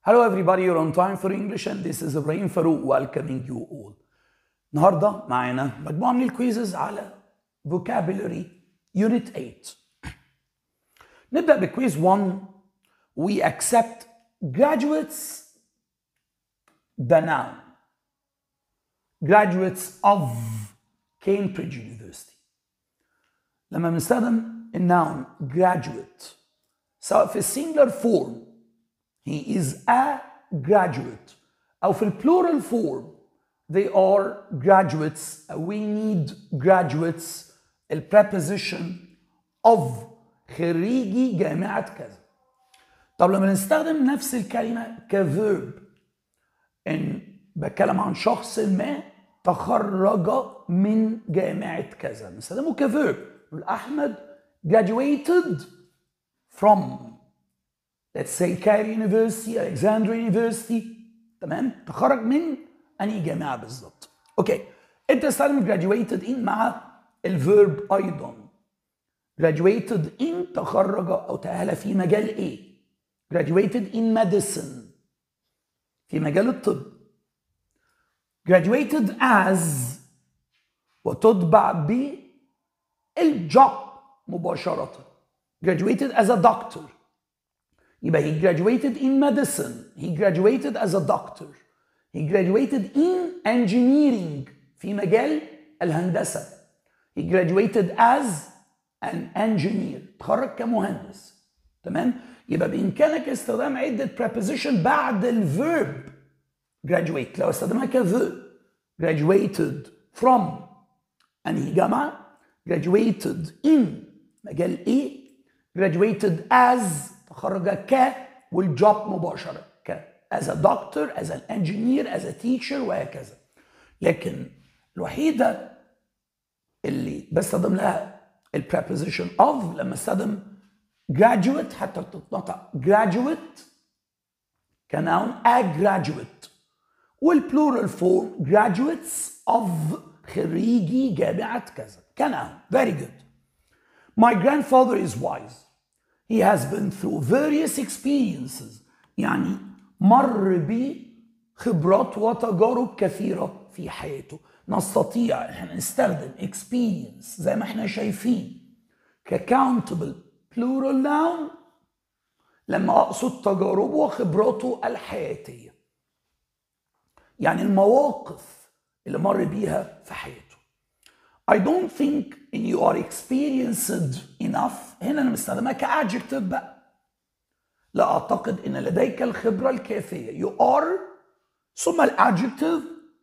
Hello everybody, you're on Time for English and this is Ibrahim Farouk welcoming you all. النهارده معانا مجموعة من الكويزز على vocabulary unit 8. نبدأ بكويز 1. We accept graduates the noun. Graduates of Cambridge University. لما بنستخدم النون graduate سواء في السينجلر فورم he is a graduate أو في البلورال form they are graduates. We need graduates. preposition of خريجي جامعة كذا. طب لما نستخدم نفس الكلمة كverb إن بتكلم عن شخص ما تخرج من جامعة كذا نستخدمه كverb. نقول أحمد graduated from let's say Cairo University, Alexandria University. تمام؟ تخرج من أنهي جامعة بالظبط. أوكي. أنت تستخدم graduated in مع الفيرب أيضا. graduated in تخرج أو تأهل في مجال إيه؟ graduated in medicine في مجال الطب. graduated as وتتبع بالجوب مباشرة. graduated as a doctor. يبقى he graduated in medicine. He graduated as a doctor. He graduated in engineering في مجال الهندسة. He graduated as an engineer. تخرج كمهندس. تمام؟ يبقى بإمكانك استخدام عدة preposition بعد الverb graduate. لو استخدمها كverb graduated from أنهي جامعة؟ graduated in مجال إيه؟ graduated as تخرج ك والجوب مباشرة ك as a doctor, as an engineer, as a teacher وهكذا. لكن الوحيدة اللي بستخدم لها preposition of لما استخدم graduate حتى تتنطق graduate كنون a graduate والبلورال form graduates of خريجي جامعة كذا كنون. Very good. My grandfather is wise. He has been through various experiences. يعني مر بخبرات وتجارب كثيرة في حياته. نستطيع احنا نستخدم experience زي ما احنا شايفين كcountable plural noun لما اقصد تجاربه وخبراته الحياتية. يعني المواقف اللي مر بيها في حياته. I don't think you are experienced enough. هنا أنا مستخدمها كadjective بقى. لا أعتقد إن لديك الخبرة الكافية. You are ثم الadjective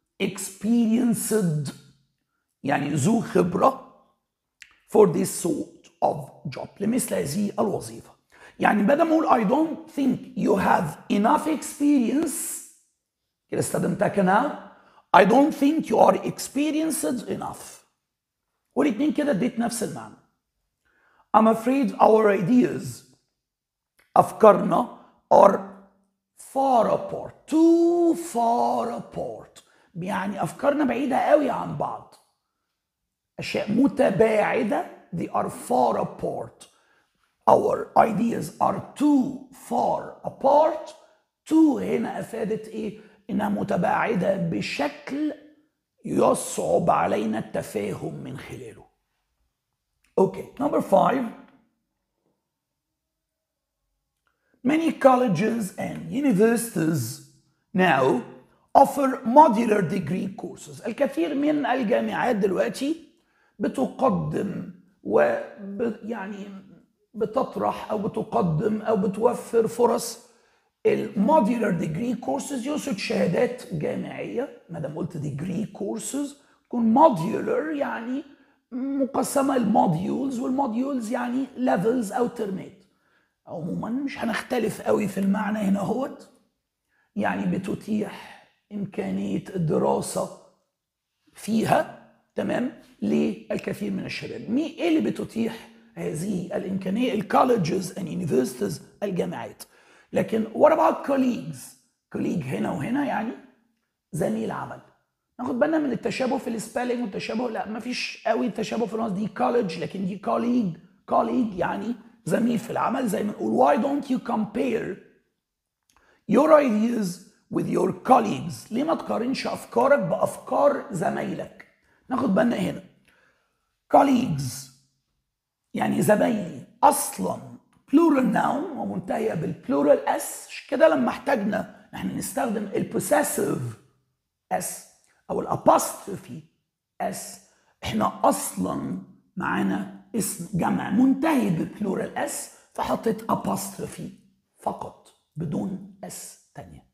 experienced يعني ذو خبرة for this sort of job لمثل هذه الوظيفة. يعني بدل ما أقول I don't think you have enough experience كده استخدمتها كnoun. I don't think you are experienced enough. والاتنين كده اديت نفس المعنى. I'm afraid our ideas أفكارنا are far apart. Too far apart. يعني أفكارنا بعيدة قوي عن بعض. أشياء متباعدة they are far apart. Our ideas are too far apart. Too هنا أفادت إيه؟ إنها متباعدة بشكل يصعب علينا التفاهم من خلاله. Okay, number 5. Many colleges and universities now offer modular degree courses. الكثير من الجامعات دلوقتي بتقدم يعني بتطرح أو بتقدم أو بتوفر فرص الموديولار ديجري كورسز. يقصد شهادات جامعيه. ما دام قلت ديجري كورسز تكون موديولار يعني مقسمه الموديولز والموديولز يعني ليفلز او ترمات. عموما مش هنختلف قوي في المعنى هنا اهوت. يعني بتتيح امكانيه الدراسه فيها تمام للكثير من الشباب. ايه اللي بتتيح هذه الامكانيه؟ الكولleges and universities الجامعات. لكن what about colleagues؟ colleague هنا وهنا يعني زميل عمل. ناخد بالنا من التشابه في السبيلنج والتشابه لا مفيش قوي تشابه في النص. دي college لكن دي colleague يعني زميل في العمل. زي ما نقول why don't you compare your ideas with your colleagues. ليه ما تقارنش أفكارك بأفكار زمايلك؟ ناخد بالنا هنا colleagues يعني زمايلي أصلا plural noun ومنتهية بالبلورال اس، كده لما احتاجنا نحن نستخدم البوسيسيف اس أو الابوستروفي اس، احنا أصلا معانا اسم جمع منتهي بالبلورال اس، فحطيت apostrophe فقط بدون اس تانية.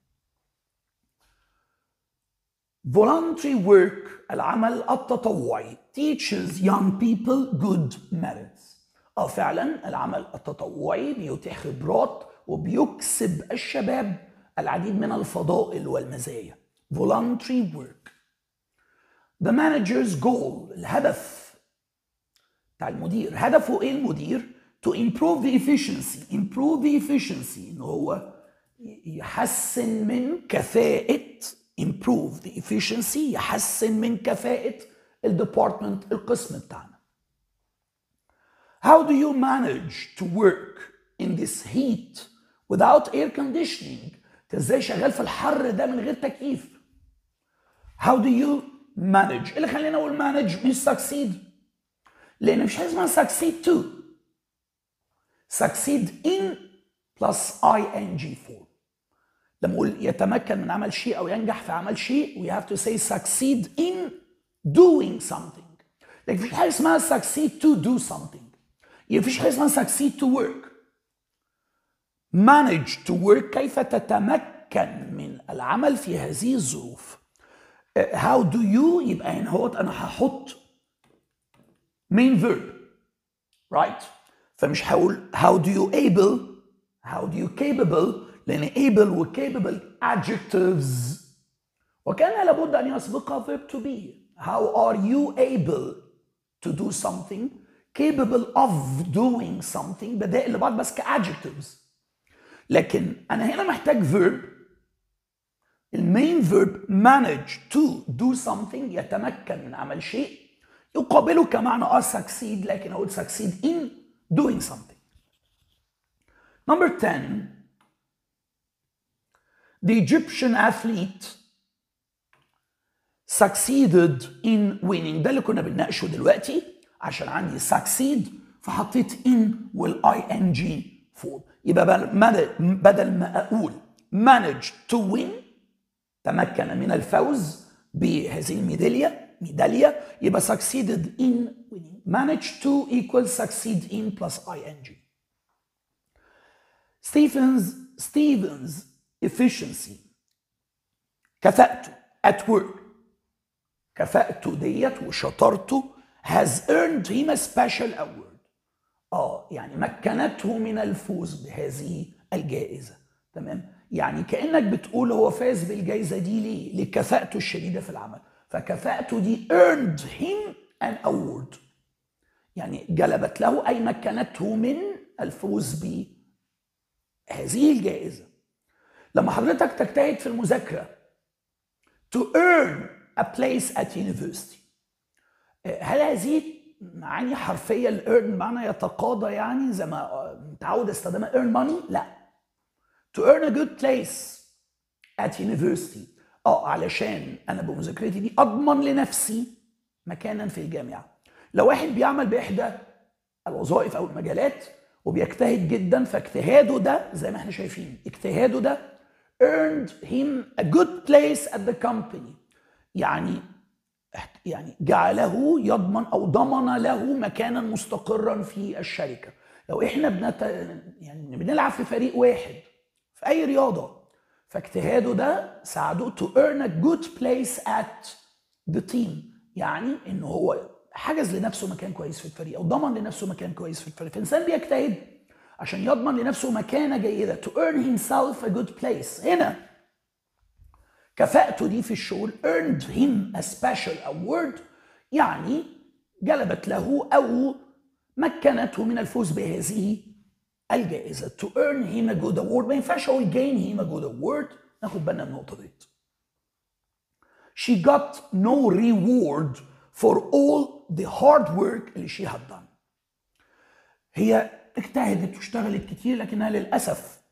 voluntary work العمل التطوعي teaches young people good merits. فعلا العمل التطوعي بيتيح خبرات وبيكسب الشباب العديد من الفضائل والمزايا. voluntary work. the manager's goal الهدف بتاع المدير، هدفه ايه المدير؟ to improve the efficiency. improve the efficiency ان هو يحسن من كفاءة improve the efficiency يحسن من كفاءة الديبارتمنت القسم بتاعنا. How do you manage to work in this heat without air conditioning؟ انت ازاي شغال في الحر ده من غير تكييف؟ How do you manage؟ اللي خلينا اقول manage مش succeed، لان مش حاجه اسمها succeed to. succeed in plus ing form. لما اقول يتمكن من عمل شيء او ينجح في عمل شيء we have to say succeed in doing something. لكن مفيش حاجه اسمها succeed to do something. يعني مفيش حاجه اسمها succeed to work. manage to work كيف تتمكن من العمل في هذه الظروف. how do you يبقى هنا هو انا هحط main verb right، فمش هقول how do you able how do you capable، لأن able و capable adjectives وكان لابد أن يسبقها verb to be. how are you able to do something capable of doing something بدائل لبعض بس كadjectives. لكن أنا هنا محتاج verb، المين verb manage to do something يتمكن من عمل شيء يقابله كمعنى succeed، لكن أقول succeed in doing something. Number 10. The Egyptian athlete succeeded in winning. ده اللي كنا بنناقشه دلوقتي، عشان عندي succeed فحطيت in والing form. يبقى بدل ما أقول manage to win تمكن من الفوز بهذه الميدالية يبقى succeeded in winning. manage to equals succeed in plus ing. Stephen's efficiency كفاءته at work، كفاءته ديت وشطارته has earned him a special award. يعني مكنته من الفوز بهذه الجائزة. تمام، يعني كأنك بتقول هو فاز بالجائزة دي ليه؟ لكفاءته الشديدة في العمل، فكفاءته دي earned him an award، يعني جلبت له أي مكنته من الفوز بهذه الجائزة. لما حضرتك تجتهد في المذاكرة to earn a place at university، هل هذه معاني حرفية ال earn معنى يتقاضى يعني زي ما متعود استخدامها earn money؟ لا. to earn a good place at university علشان أنا بمذاكرتي دي أضمن لنفسي مكانا في الجامعة. لو واحد بيعمل بإحدى الوظائف أو المجالات وبيجتهد جدا، فاجتهاده ده زي ما احنا شايفين اجتهاده ده earned him a good place at the company، يعني جعله يضمن أو ضمن له مكانا مستقرا في الشركة. لو احنا يعني بنلعب في فريق واحد في أي رياضة، فاجتهاده ده ساعده to earn a good place at the team، يعني إن هو حجز لنفسه مكان كويس في الفريق أو ضمن لنفسه مكان كويس في الفريق. فالإنسان بيجتهد عشان يضمن لنفسه مكانة جيدة to earn himself a good place. هنا كفاءته دي في الشغل earned him a special award، يعني جلبت له أو مكنته من الفوز بهذه الجائزة. to earn him a good award ما ينفعش أقول gain him a good award، ناخد بالنا من النقطة دي. she got no reward for all the hard work اللي she had done. هي اجتهدت واشتغلت كتير لكنها للأسف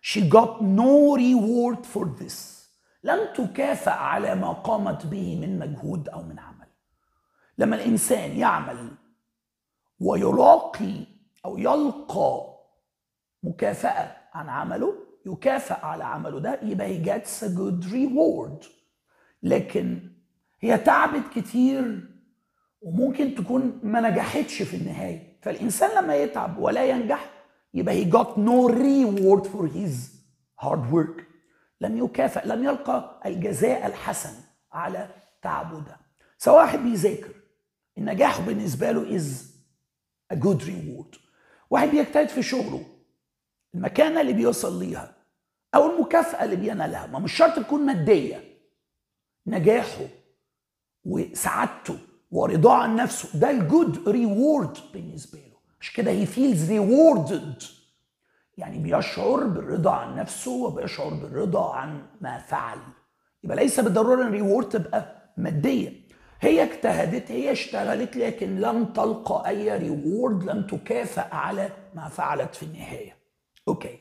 She got no reward for this. لم تكافأ على ما قامت به من مجهود أو من عمل. لما الإنسان يعمل ويلاقي أو يلقى مكافأة عن عمله، يكافأ على عمله ده، يبقى he gets a good reward. لكن هي تعبت كتير وممكن تكون ما نجحتش في النهاية. فالإنسان لما يتعب ولا ينجح يبقى he got no reward for his hard work. لم يكافئ، لم يلقى الجزاء الحسن على تعبه ده. سواء واحد بيذاكر، النجاح بالنسبة له is a good reward. واحد بيجتهد في شغله، المكانة اللي بيوصل ليها أو المكافأة اللي بينالها، ما مش شرط تكون مادية. نجاحه وسعادته ورضاه عن نفسه ده الجود ريورد بالنسبة له. مش كده he feels rewarded، يعني بيشعر بالرضا عن نفسه وبيشعر بالرضا عن ما فعل. يبقى ليس بالضرورة ان الريورد تبقى مادية. هي اجتهدت، هي اشتغلت، لكن لم تلقى اي ريورد، لم تكافئ على ما فعلت في النهاية. اوكي.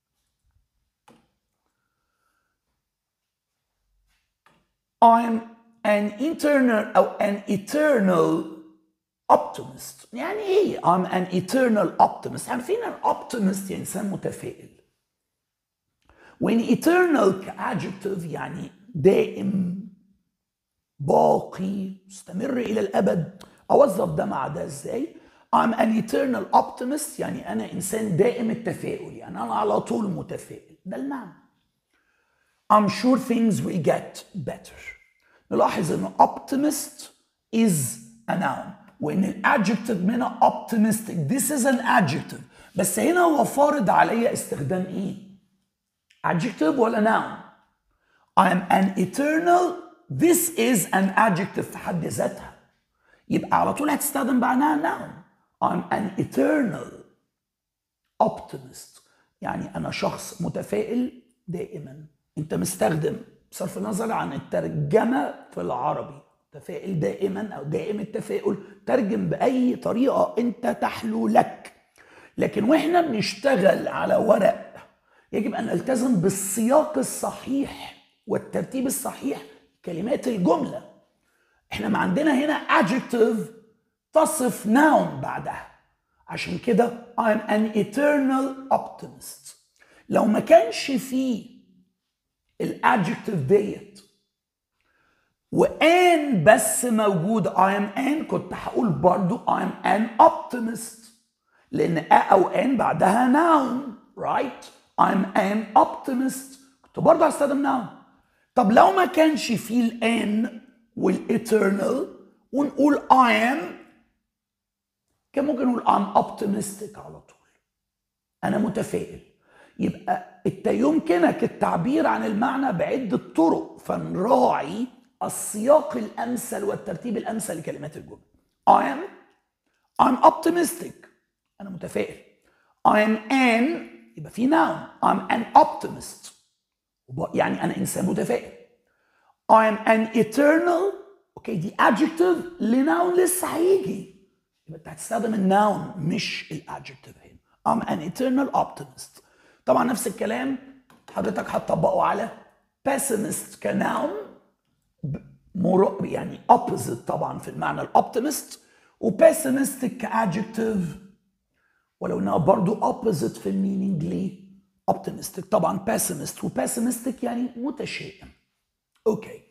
I'm an internal أو an eternal optimist. يعني ايه I'm an eternal optimist؟ عارفين optimist يعني إنسان متفائل. وإن eternal كadjective يعني دائم، باقي، مستمر إلى الأبد. أوظف ده مع ده إزاي؟ I'm an eternal optimist يعني أنا إنسان دائم التفاؤل، يعني أنا على طول متفائل. ده المعنى. I'm sure things will get better. نلاحظ إن optimist is a noun، وإن الادجكتيف هنا optimistic. This is an adjective. بس هنا هو فارض عليا استخدام إيه؟ adjective ولا noun؟ I am an eternal. This is an adjective في حد ذاتها، يبقى على طول هتستخدم بعدها noun. I'm an eternal optimist يعني أنا شخص متفائل دائما. أنت مستخدم بصرف النظر عن الترجمة في العربي، متفائل دائما أو دائم التفاؤل، ترجم بأي طريقة أنت تحلو لك. لكن وإحنا بنشتغل على ورق يجب أن نلتزم بالسياق الصحيح والترتيب الصحيح كلمات الجملة. احنا ما عندنا هنا adjective تصف noun بعدها. عشان كده I'm an eternal optimist. لو ما كانش فيه الادجكتيف ديت وان بس موجود I am an، كنت هقول برضو I'm an optimist، لأن أو ان بعدها noun right. I'm an optimist كنت برضو هستخدم noun. طب لو ما كانش فيه الان والإترنال ونقول I am، كان ممكن نقول I'm optimistic على طول، أنا متفائل. يبقى يمكنك التعبير عن المعنى بعدة طرق، فنراعي السياق الأمثل والترتيب الأمثل لكلمات الجملة. I'm optimistic أنا متفائل. I'm an يبقى في noun I'm an optimist يعني أنا إنسان متفائل. I'm an eternal اوكي دي adjective لnoun لسه هيجي، يبقى انت هتستخدم الnoun مش الادجكتيف هنا. I'm an eternal optimist. طبعا نفس الكلام حضرتك هتطبقه على pessimist كnoun، يعني opposite طبعا في المعنى الoptimist، وpessimistic كadjective ولو انها برضو opposite في المينينج ليه optimistic. طبعا pessimist وpessimistic يعني متشائم. اوكي.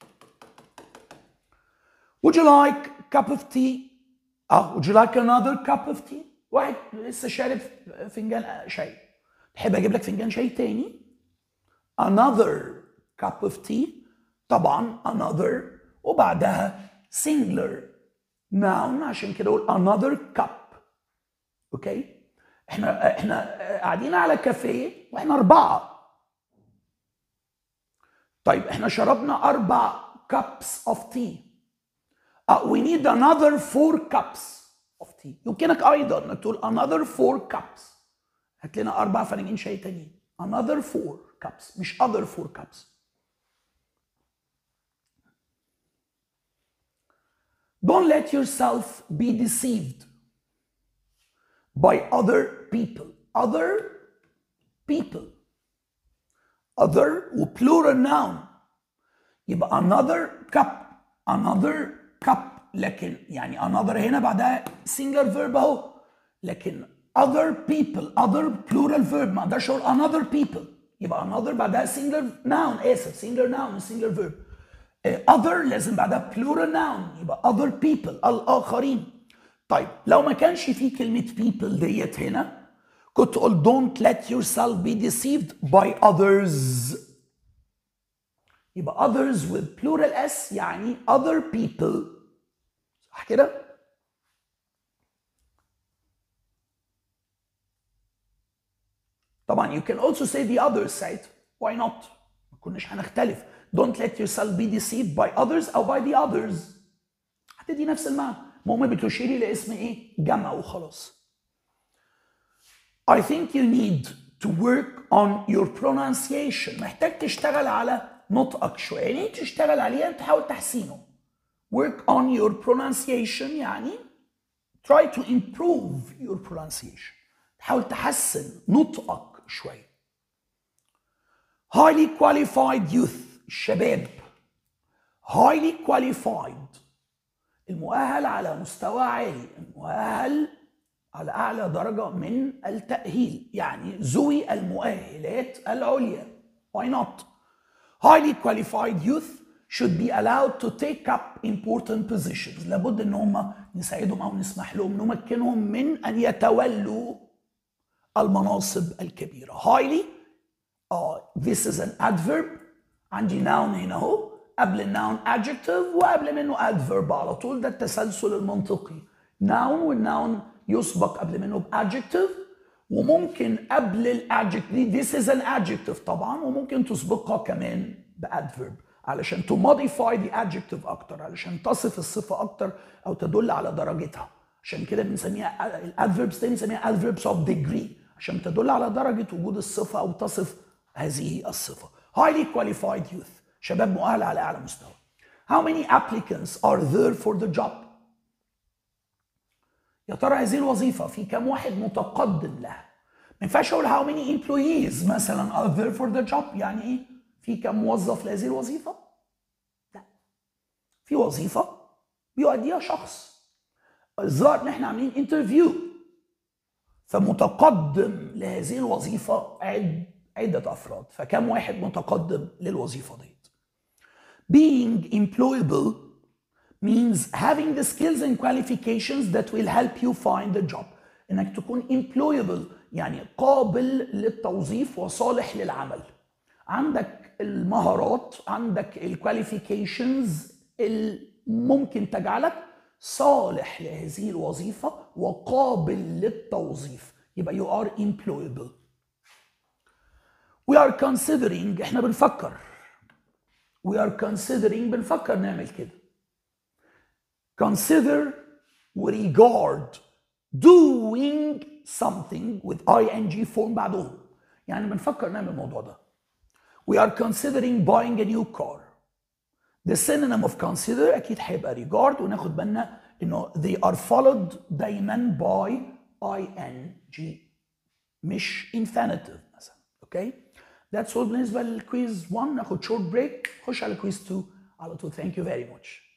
Would you like a cup of tea؟ would you like another cup of tea؟ واحد لسه شارب فنجان شاي، تحب اجيب لك فنجان شاي تاني؟ another cup of tea طبعا another وبعدها singular noun، عشان كده اقول another cup. اوكي. احنا قاعدين على كافيه واحنا 4. طيب احنا شربنا 4 cups of tea. we need another 4 cups of tea. يمكنك ايضا انك تقول another 4 cups. هات لنا 4 فناجين شاي تانيين. another 4 cups مش other 4 cups. Don't let yourself be deceived by other people. Other people other و plural noun يبقى another cup لكن يعني another هنا بعدها singular verb اهو لكن other plural verb ما اقدرش اقول another people يبقى another بعدها singular noun singular noun singular verb other لازم بعدها plural noun يبقى other people الآخرين. طيب لو ما كانش في كلمة people ديت هنا كنت قلت don't let yourself be deceived by others يبقى others with plural s يعني other people صح كده؟ طبعا you can also say the other side why not؟ ما كناش هنختلف don't let yourself be deceived by others أو by the others هتدي نفس المعنى المهم بتشيري لاسم ايه؟ جمع وخلاص. I think you need to work on your pronunciation محتاج تشتغل على نطقك شوية يعني تشتغل عليه يعني تحاول تحسينه work on your pronunciation يعني try to improve your pronunciation تحاول تحسن نطقك شوية. highly qualified youth الشباب highly qualified المؤهل على مستوى عالي المؤهل على أعلى درجة من التأهيل يعني ذوي المؤهلات العليا why not highly qualified youth should be allowed to take up important positions لابد ان هم نساعدهم او نسمح لهم نمكنهم من ان يتولوا المناصب الكبيرة highly this is an adverb عندي noun هنا اهو قبل الناون adjective وقبل منه adverb على طول ده التسلسل المنطقي noun والnoun يسبق قبل منه بadjective وممكن قبل الادجكتيف this is an adjective طبعا وممكن تسبقها كمان بadverb علشان to modify the adjective اكتر علشان تصف الصفه اكتر او تدل على درجتها عشان كده بنسميها الادفيربس دي بنسميها adverbs of degree عشان تدل على درجه وجود الصفه او تصف هذه الصفه. highly qualified youth شباب مؤهل على اعلى مستوى. how many applicants are there for the job؟ يا ترى هذه الوظيفة في كم واحد متقدم لها؟ ما ينفعش أقول how many employees مثلا are there for the job يعني إيه؟ في كم موظف لهذه الوظيفة؟ لا. في وظيفة بيؤديها شخص. الظاهر إن إحنا عاملين انترفيو فمتقدم لهذه الوظيفة عدة أفراد، فكم واحد متقدم للوظيفة ديت؟ Being employable means having the skills and qualifications that will help you find a job. انك تكون employable يعني قابل للتوظيف وصالح للعمل. عندك المهارات، عندك الكواليفيكيشنز اللي ممكن تجعلك صالح لهذه الوظيفة وقابل للتوظيف. يبقى you are employable. We are considering احنا بنفكر. We are considering بنفكر نعمل كده. Consider regard doing something with ing form بعدهم يعني بنفكر نعمل الموضوع ده. We are considering buying a new car. The synonym of consider أكيد هيبقى regard وناخد بالنا إنه they are followed دايما by ing مش infinitive مثلا. Okay? That's all بالنسبة للكويز 1 ناخد short break نخش على كويز 2 على طول. Thank you very much.